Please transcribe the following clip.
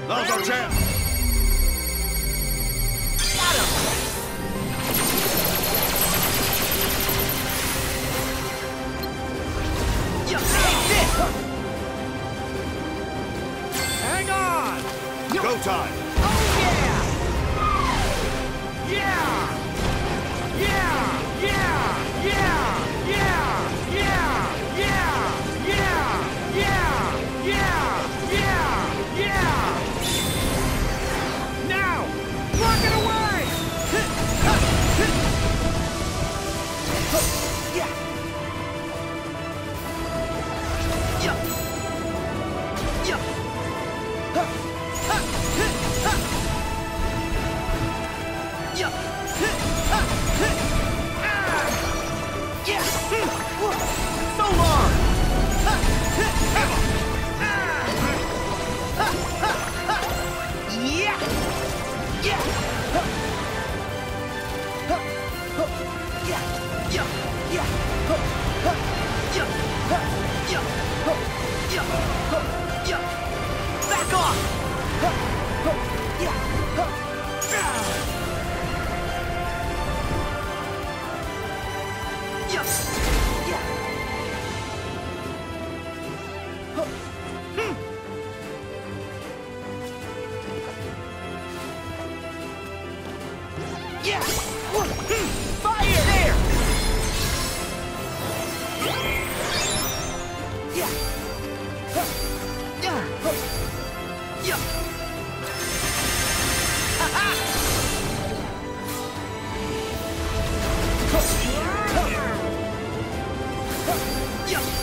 Now's our chance. Got him. Take this. Hang on! Go time. Oh yeah. Yeah! Yeah! Yeah! Yeah! Yeah! Yeah! Yeah! Yeah! Yeah! Yeah! Yeah! Yeah! Now! Block it away! Yeah. Yeah. Yeah. Yeah. Yeah. So long. Yeah. Yeah. Yeah. Yeah. Yeah. Back off. Yeah. Yeah! Fire there! Yeah! Yeah! Yeah! Ha-ha! Yeah!